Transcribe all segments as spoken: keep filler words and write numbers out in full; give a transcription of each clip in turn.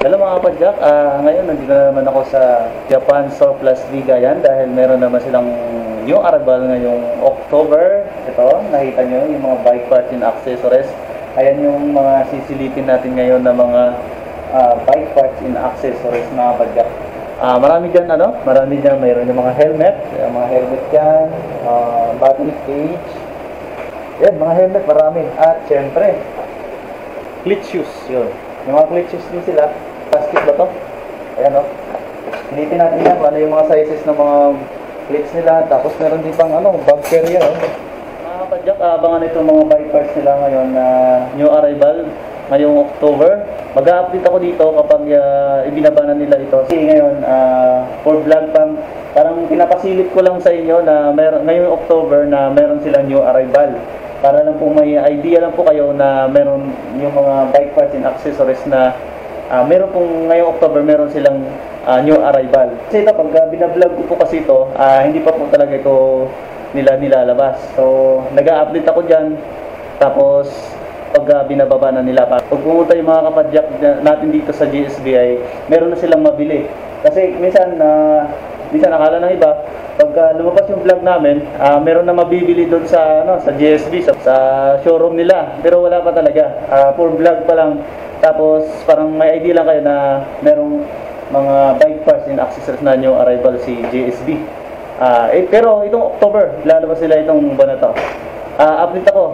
Hello mga kapadyak, uh, ngayon nandito na naman ako sa Japan Surplus Bigayan dahil meron naman silang new arrival ngayong October. Ito, nakita nyo yung mga bike parts and accessories. Ayan yung mga sisilipin natin ngayon na mga uh, bike parts and accessories mga kapadyak. Uh, marami dyan, ano? Marami dyan, mayroon yung mga helmet, yung mga helmet dyan, uh, battery cage. Yan, mga helmet, marami. At syempre, cleat shoes, yun. Yung mga cleat shoes din sila. Plastic ba to? Ayan o. Hinitin natin yan kung ano yung mga sizes ng mga plates nila. Tapos meron din pang ano, bag carrier. Oh. Mga kapadyak, abangan itong mga bike parts nila ngayon na uh, new arrival ngayong October. Mag-a-update ako dito kapag uh, ibinaba na nila ito. Kasi ngayon, uh, for vlog pang, parang pinapasilip ko lang sa inyo na meron, ngayong October na meron silang new arrival. Para lang po may idea lang po kayo na meron yung mga bike parts and accessories na Uh, meron pong ngayong October, meron silang uh, new arrival. Kasi ito, pag uh, binablog ko po kasi ito, uh, hindi pa po talaga ito nila nilalabas. So, nag-a-update ako dyan. Tapos, pag uh, binababa na nila pa. Pag pumunta yung mga kapadyak natin dito sa G S B I, meron na silang mabili. Kasi minsan, uh, minsan nakala ng iba, pag uh, lumabas yung vlog namin, uh, meron na mabibili doon sa, ano, sa G S B, sa, sa showroom nila. Pero wala pa talaga. Uh, for vlog pa lang. Tapos parang may idea lang kayo na merong mga bike parts and accessories na new arrival si G S B. Uh, eh, pero itong October, lalabas sila itong buwan na to. Uh, update ako.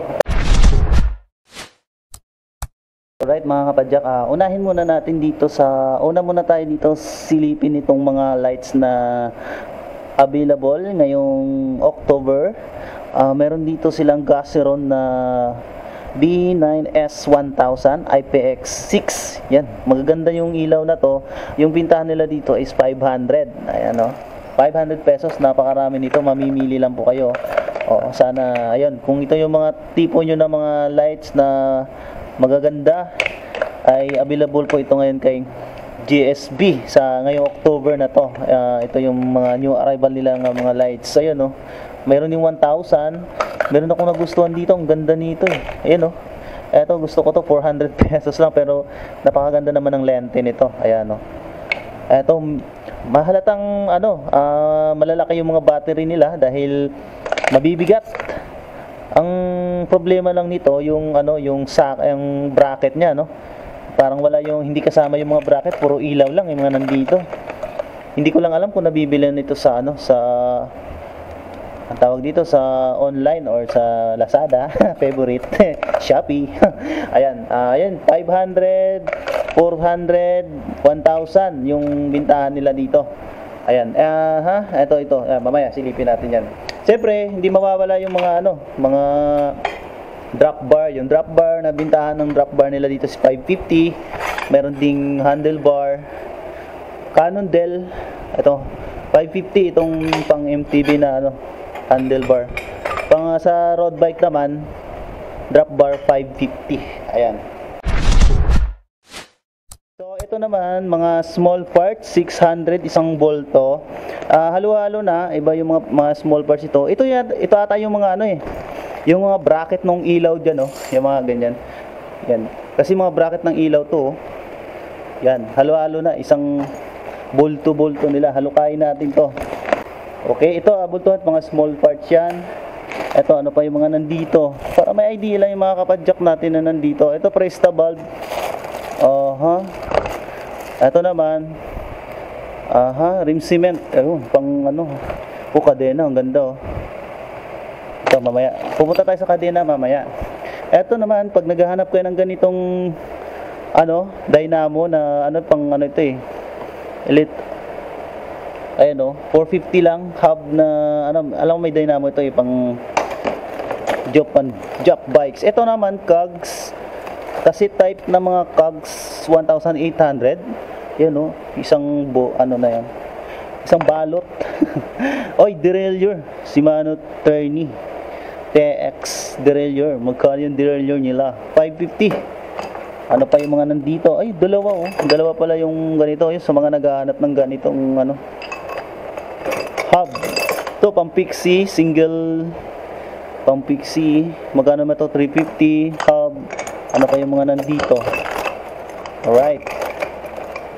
Alright mga kapadyak, uh, unahin muna natin dito sa, una muna tayo dito silipin itong mga lights na available ngayong October. Uh, meron dito silang Gaseron na B nine S one thousand I P X six. Yan, magaganda yung ilaw na to. Yung pintahan nila dito is five hundred. Ayan o, five hundred pesos. Napakarami nito, mamimili lang po kayo. O, sana, ayun, kung ito yung mga tipo nyo na mga lights na magaganda, ay available po ito ngayon kay G S B sa ngayong October na to. Uh, ito yung mga new arrival nila ng mga lights. Ayun o, mayroon yung one thousand. Meron ako nagustuhan dito, ang ganda nito eh. Ayan o. Eto, gusto ko to four hundred pesos lang, pero napakaganda naman ng lente nito. Ayan o. Eto, mahalatang ano, uh, malalaki yung mga battery nila dahil mabibigat. Ang problema lang nito, yung ano, yung sa yung bracket niya, no. Parang wala yung hindi kasama yung mga bracket, puro ilaw lang yung mga nandito. Hindi ko lang alam kung nabibili nito sa ano, sa ang tawag dito sa online or sa Lazada, favorite, Shopee. Ayan, uh, ayan, five hundred, four hundred, one thousand yung bintahan nila dito. Ayan, uh, ha, ito, ito, uh, mamaya silipin natin yan. Siyempre, hindi mawawala yung mga ano, mga drop bar. Yung drop bar, na bintahan ng drop bar nila dito is five fifty. Meron ding handlebar. Cannondale, ito, five fifty itong pang M T B na ano, handlebar. Pang uh, sa road bike naman, drop bar five fifty. Ayan. So ito naman mga small parts, six hundred isang bolto. Uh, halo-halo na, iba yung mga, mga small parts ito. Ito yan, ito ata yung mga ano eh. Yung mga bracket ng ilaw diyan, oh, yung mga ganyan. Yan. Kasi mga bracket ng ilaw to, oh. Yan, halo-halo na, isang bolto-bolto nila. Halukain natin to. Okay, ito abot to at mga small parts yan. Ito, ano pa yung mga nandito. Para may idea lang yung mga kapadyak natin na nandito. Ito, Presta bulb. Aha. Ito naman. Aha, rim cement. Ayun, pang ano. O, kadena. Ang ganda, oh. Ito, mamaya. Pupunta tayo sa kadena mamaya. Ito naman, pag naghahanap kayo ng ganitong ano, dynamo na ano, pang ano ito eh. Elite. Ayan o, four fifty lang, hub na, ano, alam mo may dynamo ito eh, pang Japan, Jap bikes. Ito naman, cogs, kasi type na mga cogs one thousand eight hundred. Yan o, isang, bo, ano na yan, isang balot. Oy, derailleur, Shimano Tourney T X derailleur. Magkano yung derailleur nila? five fifty. Ano pa yung mga nandito? Ay, dalawa oh, dalawa pala yung ganito, yung sa mga naghahanap ng ganitong ano, hub. Ito, pang Pixie, single pang Pixie. Magkano na ito? three fifty. Hub. Ano pa yung mga nandito? Alright.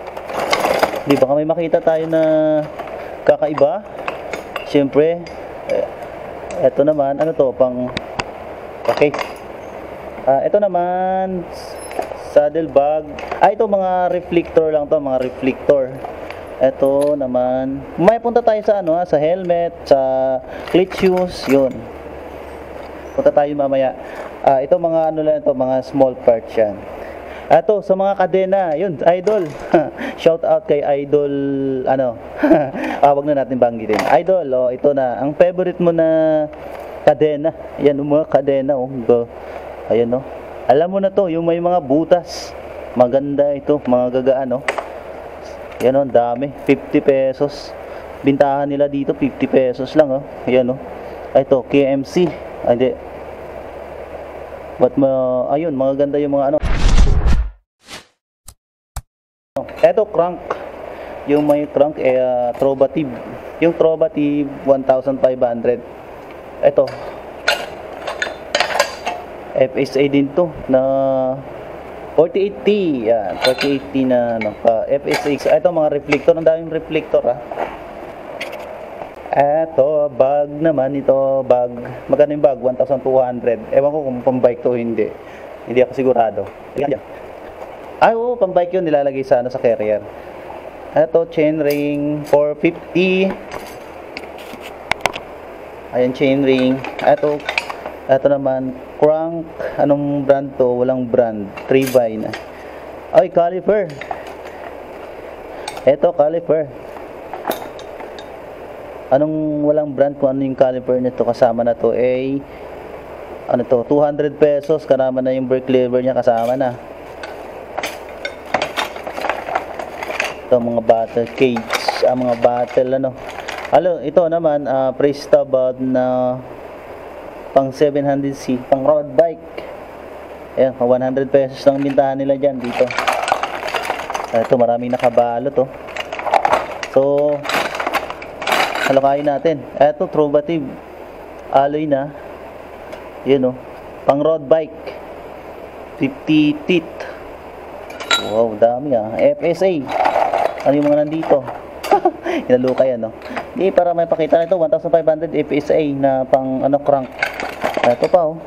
Di ba may makita tayo na kakaiba? Siyempre, eh, eto naman, ano to, pang, okay. Ah, ito naman, saddle bag. Ah, ito mga reflector lang to, mga reflector. Ito naman, may punta tayo sa ano, sa helmet, sa cleat shoes, yun. Punta tayo mamaya. Ah, ito mga ano lang ito, mga small parts yan. Ato sa mga kadena, yun, idol. Shout out kay idol, ano, ah, wag na natin banggitin. Idol, oh, ito na, ang favorite mo na kadena. Yan, yung mga kadena, oh. Go. Ayan, oh. Alam mo na to, yung may mga butas. Maganda ito, mga gagaan, oh. Yan, oh, dami. fifty pesos. Bintahan nila dito, fifty pesos lang, oh. Ayan, oh. Ito, K M C. Ay, hindi. But, ma ayun, mga ganda yung mga ano. Ito, crank. Yung may crank, eh, uh, Trovative. Yung Trovative, one thousand five hundred. Ito. F S A din to, na forty-eight T. Yan, forty-eight T na, ano, uh, F S A. Ito, mga reflector. Ang daming reflector, ha. Ito, bag naman. Ito, bag. Magkano yung bag? one thousand two hundred. Ewan ko kung pambike to o hindi. Hindi ako sigurado. Ayan, yan. Ay, oo, pambike yun, nilalagay sa, ano, sa carrier. Ito, chain ring, four fifty. Ayan, chain ring. Ito, ito naman, crank. Anong brand to? Walang brand. three by na. Ay, caliper. Ito, caliper. Anong walang brand kung ano yung caliper nito? Kasama na to, eh, ano to, two hundred pesos. Kasama na yung brake lever niya, kasama na. Mga battle cage, ang uh, mga battle ano. Alo, ito naman uh, Prestabad na pang seven hundred C, pang road bike. Ayan, one hundred pesos lang bintahan nila dyan dito. Ito, maraming nakabalo to. So, halokayin natin. Ito, Trovative. Alloy na. Yun, oh. Pang road bike. fifty teeth. Wow, dami ah. F S A. Ano yung mga nandito? Inaluka yan, no? Hindi, para may pakita na ito, one thousand five hundred F S A na pang, ano, crank. Ito pa, oh.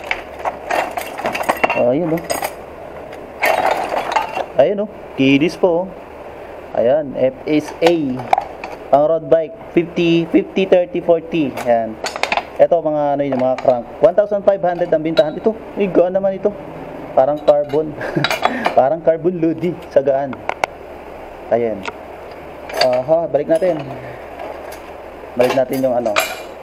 Oh, ayun, oh. Ayun, oh. Kidis po, oh. Ayan, F S A. Pang road bike, fifty, fifty, thirty, forty. Ayan. Ito, mga, ano yun, mga crank. one thousand five hundred ang bintahan. Ito, ay, gaan naman ito. Parang carbon. Parang carbon lodi sa gaan. Ayan. Aha, balik natin. Balik natin yung ano.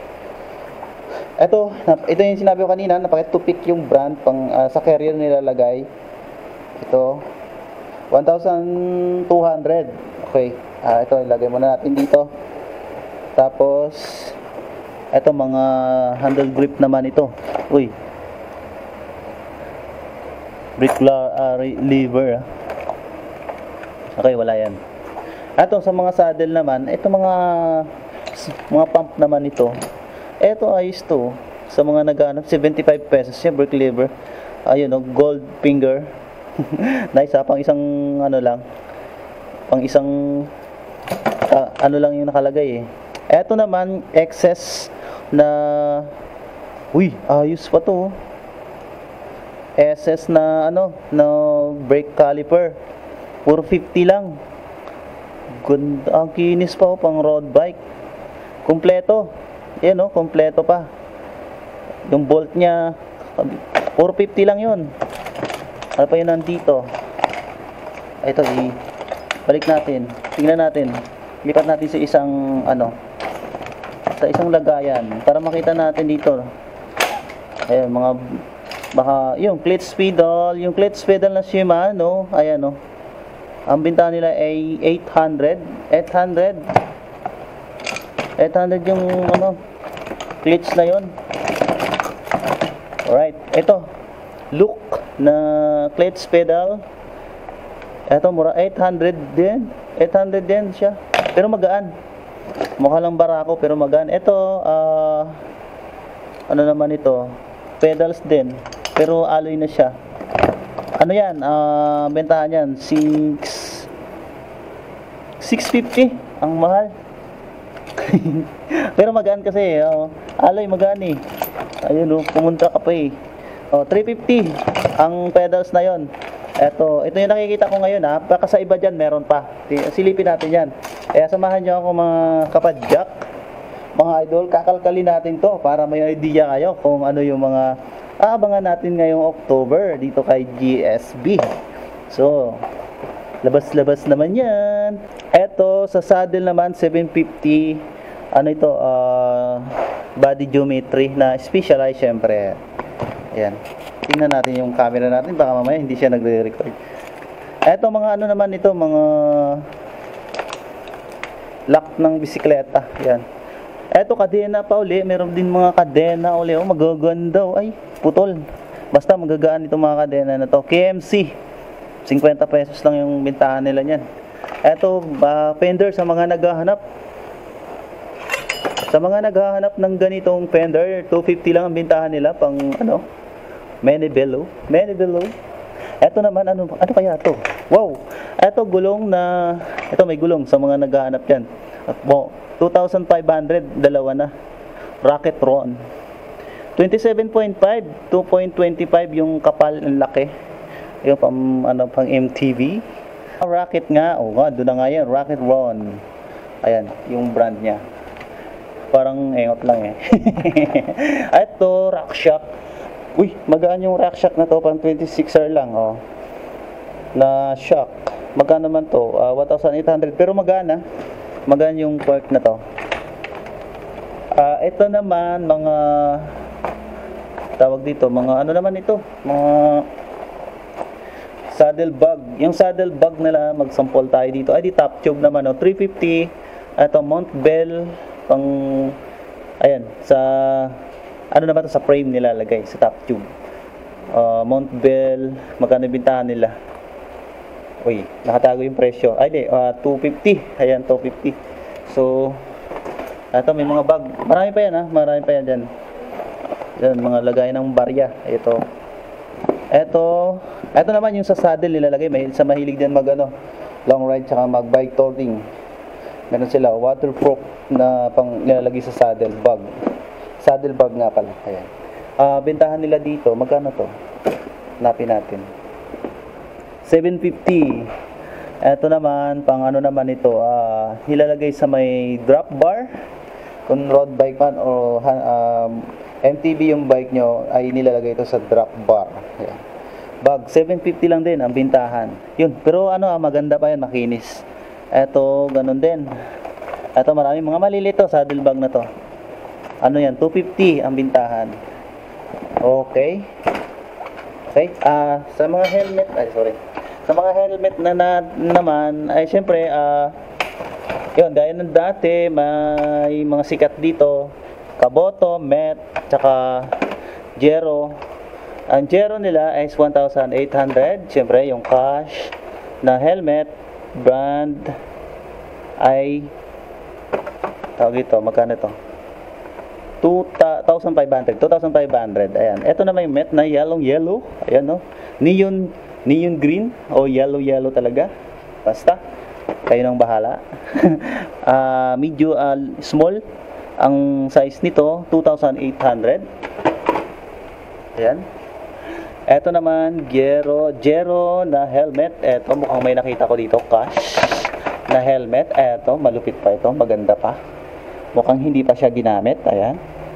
Ito, ito yung sinabi ko kanina, napaka-tupik yung brand pang uh, sa carrier nilalagay. Ito one thousand two hundred. Okay. Ah, ito ilagay muna natin dito. Tapos ito mga handle grip naman ito. Uy. Brake uh, lever. Ah. Okay, wala yan. Ato sa mga saddle naman, ito mga mga pump naman ito. Ito ayos to. Sa mga naghahanap, seventy-five pesos siya, brake lever. Ayun, oh, gold finger. Nice, ha? Pang isang ano lang. Pang isang uh, ano lang yung nakalagay eh. Ito naman, excess na, uy, ayos pa to. S S na ano, na brake caliper. Puro fifty lang. Ganda, ang kinis pa, oh, pang road bike. Kompleto. Yan, oh, kompleto pa. Yung bolt niya, puro fifty lang yun. Ano pa yun nandito? Ito, i balik natin. Tingnan natin. Lipat natin sa isang, ano, sa isang lagayan. Para makita natin dito. Ayun, mga, baka, yung clutch pedal. Yung clutch pedal na Shimano. Ayan, oh. Ang binta nila ay eight hundred. eight hundred. eight hundred yung ano, clutch na yon. Alright, ito look na clutch pedal. Ito mura, eight hundred din. eight hundred din siya. Pero magaan. Mukha lang barako pero magaan. Ito uh, ano naman ito? Pedals din. Pero alloy na siya. Ano yan? Uh, bentahan yan six six fifty. Ang mahal. Pero magaan kasi, oh. Alay magaan eh. Ayun oh, pumunta ka pa eh. Oh, three fifty ang pedals na yon. Eto, ito yung nakikita ko ngayon ha. Baka sa iba dyan meron pa. Silipin natin yan. Kaya samahan nyo ako mga kapadyak, mga idol. Kakalkalin natin to para may idea kayo kung ano yung mga aabangan natin ngayong October dito kay G S B. So, labas-labas naman yan. Eto, sa saddle naman, seven fifty. Ano ito? Uh, body geometry na specialized syempre. Ayan. Tingnan natin yung camera natin. Baka mamaya hindi siya nagre-record. Eto, mga ano naman ito. Mga lock ng bisikleta. Ayan. Eto, kadena pa uli. Meron din mga kadena uli. Oh, magaganda. Ay, putol. Basta magagaan itong mga kadena na to. K M C. fifty pesos lang yung bintahan nila niyan. Eto, uh, fender sa mga naghahanap. Sa mga naghahanap ng ganitong fender, two fifty lang ang bintahan nila pang ano, Manivelo. Manivelo. Eto naman, ano, ano kaya to? Wow! Eto gulong na, eto may gulong sa mga naghahanap yan. Wow, two thousand five hundred, dalawa na. Rocket Ron. twenty-seven point five, two point two five yung kapal, ang laki. Yung pang, ano, pang M T V. Rocket nga, oh nga, doon na nga yan, Rocket Ron. Ayan, yung brand niya. Parang engot lang eh. Ito, RockShox. Uy, magaan yung RockShox na to, pang twenty-sixer lang, oh. Na shock. Magkano naman to? Uh, one thousand eight hundred, pero magana. Magaan yung pork na to. Uh, ito naman, mga tawag dito, mga ano naman ito? Mga saddle bag. Yung saddle bag nila, magsample tayo dito. Ay, di top tube naman, oh. three fifty. Ito, Mount Bell. Pang, ayan, sa, ano naman to, sa frame nilalagay, sa top tube. Uh, Mount Bell, magkano bintahan nila? Uy, nakatago yung presyo. Ay, di, uh, two fifty. Ayan, two fifty. So, ito, may mga bag. Marami pa yan, ha? Marami pa yan dyan. Yan, mga lagay ng barya. Ito. Ito, ito naman yung sa saddle nilalagay. May, sa mahilig din mag, ano, long ride, tsaka mag bike touring. Meron sila, waterproof na pang nilalagay sa saddle bag. Saddle bag nga pala. Ayan. Uh, bentahan nila dito, magkano to? Hanapin natin. seven fifty. Ito naman, pang ano naman ito, uh, nilalagay sa may drop bar. Kung road bike man o um, M T B yung bike nyo, ay nilalagay ito sa drop bar. Ayan. Bag, seven fifty lang din ang bintahan. Yun, pero ano, maganda pa yan, makinis. Ito, ganun din. Ito, maraming mga malilito, saddle bag na to. Ano yan, two fifty ang bintahan. Okay. Okay, ah, uh, sa mga helmet, ay sorry. Sa mga helmet na, na naman, ay syempre, ah, uh, yun, dahil ng dati, may mga sikat dito. Kaboto, Met, tsaka Gero. Ang Gero nila is one thousand eight hundred. Siyempre, yung cash na helmet, brand, ay, tawag ito, magkano ito? two thousand five hundred. two thousand five hundred. Ayan. Ito na may Met na yellow, yellow. Ayan, no? Neon, neon green. O yellow, yellow talaga. Basta. Kayo nang bahala. uh, medyo, uh, small. Ang size nito, two thousand eight hundred. Ayan. Ito naman, Gero, Gero na helmet. Ito, mukhang may nakita ko dito, cash na helmet. Ito, malupit pa ito, maganda pa. Mukhang hindi pa siya ginamit. Ayan.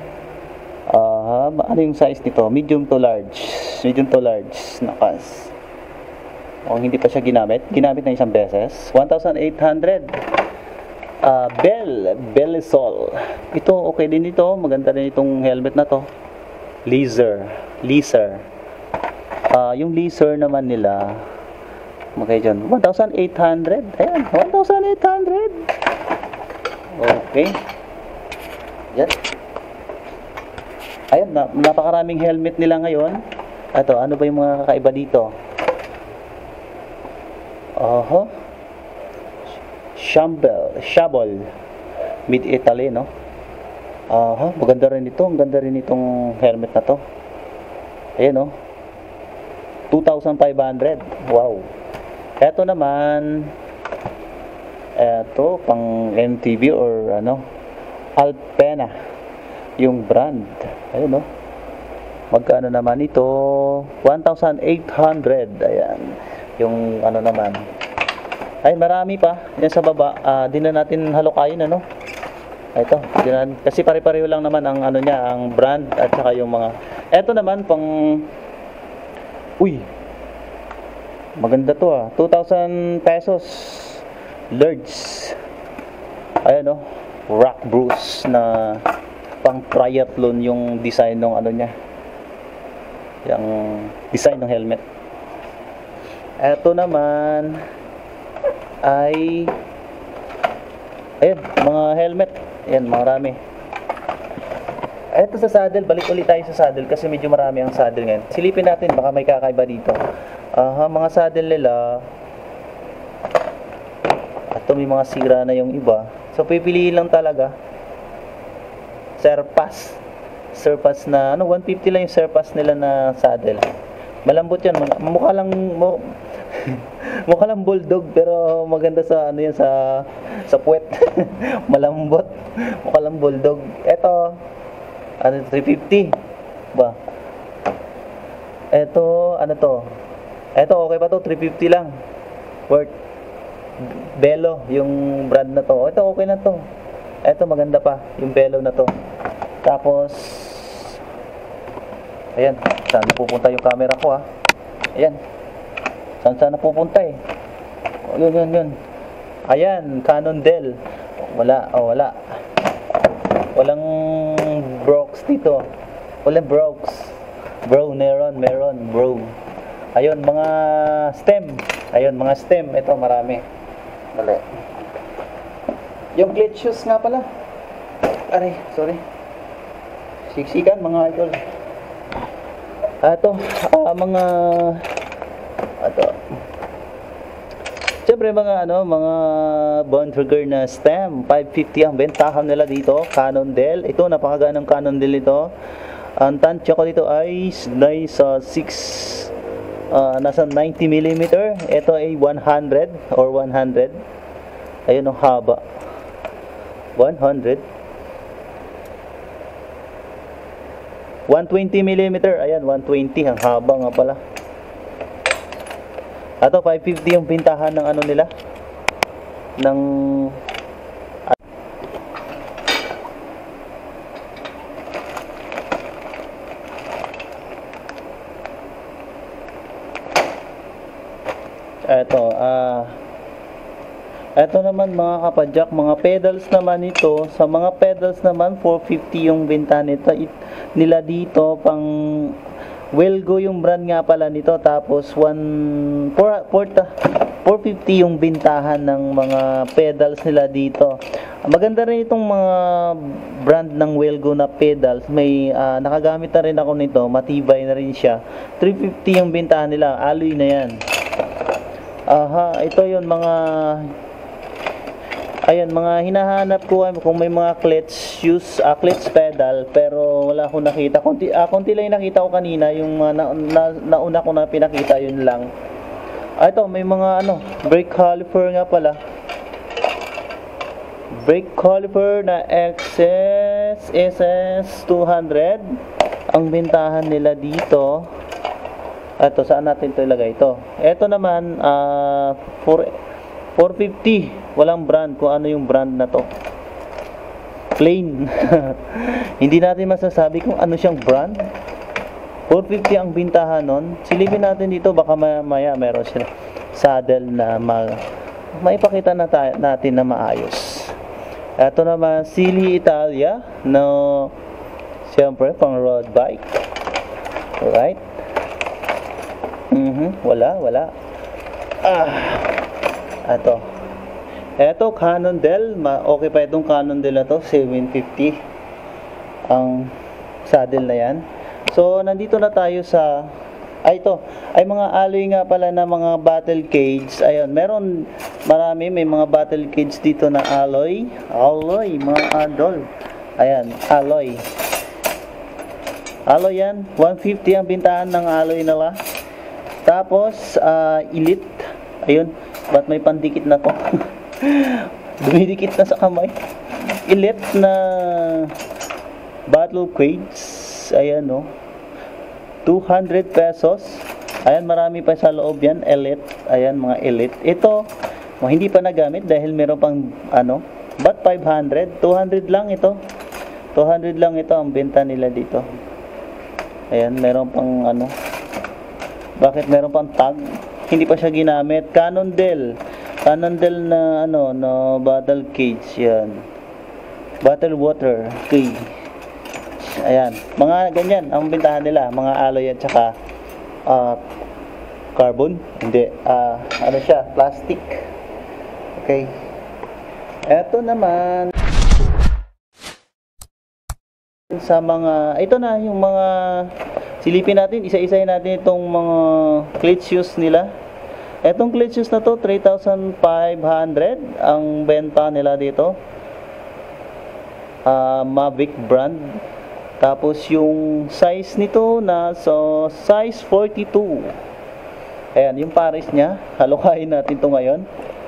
Uh, ano yung size nito? Medium to large. Medium to large. Nakas. Mukhang hindi pa siya ginamit. Ginamit na isang beses. one thousand eight hundred. Uh, Bell, Bellisol. Ito, okay din ito. Maganda din itong helmet na to. Laser. Laser. Uh, yung laser naman nila, okay dyan, one thousand eight hundred. Ayan, one thousand eight hundred. Okay. Yan. Ayan, na, napakaraming helmet nila ngayon. Ito, ano ba yung mga kakaiba dito? Oho. Shambel, Shabol. Mid-Italy, no? Aha, maganda rin ito. Ang ganda rin itong helmet na to. Ayan, no? two thousand five hundred. Wow. Ito naman, Eto, pang M T V or ano, Alpena, yung brand. Ayun, no? Magkano naman ito? one thousand eight hundred. Ayan. Yung ano naman. Ay, marami pa. Yan sa baba. Uh, di na natin halukayin, ano? Ito. Di na, kasi pare-pareho lang naman ang ano niya, ang brand at saka yung mga... Ito naman, pang... Uy! Maganda to ah. two thousand pesos. Lords. Ayan, no? Rock Bruce na pang triathlon yung design ng ano niya. Yung design ng helmet. Ito naman ay ayan, mga helmet. Ayan, marami. Ito sa saddle, balik ulit tayo sa saddle kasi medyo marami ang saddle ngayon. Silipin natin, baka may kakaiba dito. Aha, mga saddle nila. Ito may mga sira na yung iba. So pipiliin lang talaga. Surpass. Surpass na, ano, one fifty lang yung surpass nila na saddle. Malambot yan, mukha lang mo, mukha lang bulldog pero maganda sa ano yan, sa sa puwet. Malambot. Mukha lang bulldog. Ito, ano, three fifty ba? Ito, ano to? Ito, okay pa to, three fifty lang. Worth. Belo, yung brand na to. Ito, okay na to. Ito, maganda pa, yung Belo na to. Tapos, ayan, saan napupunta yung camera ko, ha? Ayan, saan saan napupunta eh? O, yun, yun, yun. Ayan, Cannondale. Wala, oh, wala. Walang Brooks dito. Walang Brooks. Bro, meron, meron, bro. Ayun, mga stem. Ayun, mga stem. Ito, marami. Mali. Yung glitch shoes nga pala. Aray, sorry. Siksikan, mga idol. Ito, uh, mga... Ito. Siyempre, mga ano, mga Bontrager na stem. five fifty ang bentahan nila dito. Cannondale. Ito, napakaganda ng Cannondale ito. Ang tansya ko dito ay nasa six... Uh, nasa ninety millimeter. Ito ay one hundred or one hundred. Ayun ang haba. one hundred. one twenty millimeter. Ayan, one twenty. Ang haba nga pala. Ato, five fifty yung pintahan ng ano nila. Ng... Eto, ah... Uh, eto naman mga kapadyak, mga pedals naman ito. Sa mga pedals naman, four fifty yung benta nito. It, nila dito, pang Welgo yung brand nga pala nito. Tapos, four fifty yung bintahan ng mga pedals nila dito. Maganda rin itong mga brand ng Welgo na pedals. May, uh, nakagamit na rin ako nito. Matibay na rin siya. three fifty yung bintahan nila. Alloy na yan. Aha, ito yun mga... Ayan, mga hinahanap ko kung may mga clutch shoes, uh, clutch pedal, pero wala akong nakita. Konti, uh, konti lang yung nakita ko kanina, yung uh, na, na, nauna ko na pinakita, yun lang. Ah, ito, may mga ano, brake caliper nga pala. Brake caliper na X S S two hundred. Ang bintahan nila dito. Ito, saan natin ito ilagay? Ito. Ito naman, uh, four fifty. Walang brand, kung ano yung brand na to. Plain. Hindi natin masasabi kung ano siyang brand. four fifty ang bintahan nun. Silipin natin dito, baka maya, maya meron sila saddle na ma maipakita na tayo, natin na maayos. Ito naman, Silly Italia. No, siyempre, pang road bike. Alright. Mhm, wala, wala. Ah, ito. Ito, Cannondale. Okay pa itong Cannondale na to, seven fifty. Ang saddle na yan. So, nandito na tayo sa... Ay, ito. Ay, mga alloy nga pala na mga battle cage. Ayun, meron marami. May mga battle cage dito na alloy. Alloy, mga adol. Ayan, alloy. Alloy yan. one fifty ang bintahan ng alloy nila. Tapos, uh, elite. Ayun. Ba't may pandikit na to? Dumidikit na sa kamay. Elite na battle cage. Ayan, no. two hundred pesos. Ayan, marami pa sa loob yan. Elite. Ayan, mga elite. Ito, oh, hindi pa nagamit dahil meron pang, ano, but five hundred. two hundred lang ito. two hundred lang ito ang benta nila dito. Ayan, meron pang, ano, bakit meron pang tag? Hindi pa siya ginamit. Cannondale. Cannondale na, ano, na battle cage. Yan. Battle water cage. Ayan. Mga ganyan ang bentahan nila. Mga alloy at saka uh, carbon. Hindi. Uh, ano siya? Plastic. Okay. Eto naman. Sa mga, ito na yung mga silipin natin, isa-isahin natin itong mga clutch shoes nila. Etong clutch shoes na to, three thousand five hundred ang benta nila dito. uh, Mavic brand. Tapos yung size nito na so size forty-two. Ayan, yung pares niya. Halukain natin to ngayon.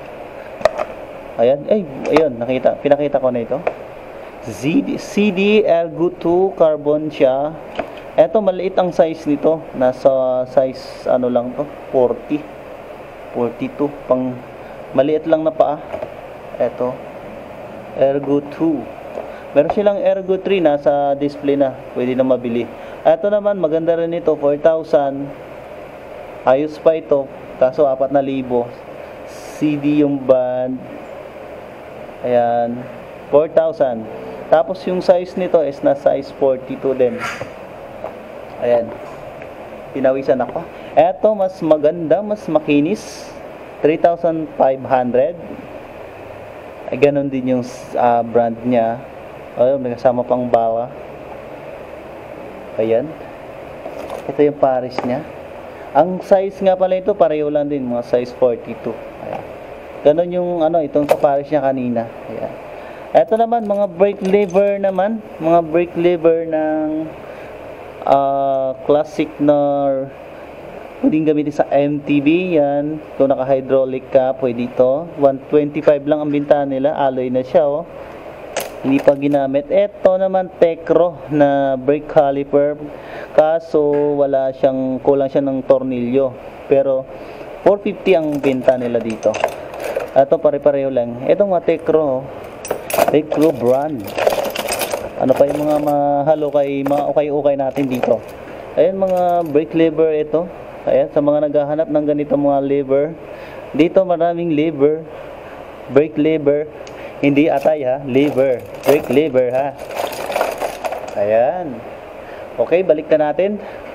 Ayan, ay, ayun, nakita, pinakita ko na ito. C D Ergo two carbon siya. Eto, maliit ang size nito. Nasa size, ano lang to, forty. forty-two. Pang, maliit lang na paa. Eto, Ergo two. Meron silang Ergo three, nasa display na. Pwede na mabili. Eto naman, maganda rin ito, four thousand. Ayos pa ito. Kaso, apat na libo. C D yung band. Ayan, four thousand. Tapos yung size nito is na size forty-two din. Ayan. Pinawisan ako. Eto, mas maganda, mas makinis. three thousand five hundred. Ay, ganun din yung uh, brand niya. Ayun, may kasama pang bala. Ayan. Ito yung pares niya. Ang size nga pala ito, pareho lang din. Mga size forty-two. Ayan. Ganun yung, ano, itong kapares niya kanina. Ayan. Ito naman, mga brake lever naman. Mga brake lever ng uh, classic na pwedeng gamitin sa M T V. Yan. Kung naka-hydraulic ka, pwede ito. one twenty-five lang ang bintahan nila. Alloy na siya, oh. Hindi pa ginamit. Ito naman, Tecro na brake caliper. Kaso, wala siyang, kulang siya ng tornilyo. Pero, four fifty ang binta nila dito. Ito, pare-pareho lang. Ito mga Tecro, oh. Tecro brand. Ano pa yung mga mahalo kay mga ukay-ukay natin dito. Ayan, mga brake lever ito. Ayan, sa mga naghahanap ng ganito mga lever. Dito maraming lever. Brake lever. Hindi atay ha, lever. Brake lever ha. Ayan. Okay, balik na natin.